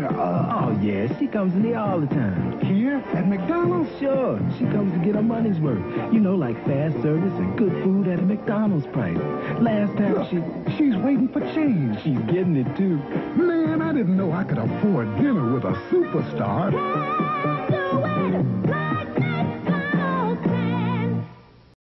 her. Oh, yeah, she comes in here all the time. Here at McDonald's? Sure, she comes to get her money's worth. You know, like fast service and good food at a McDonald's price. Last time She's waiting for change. she's getting it, too. Man, I didn't know I could afford dinner with a superstar.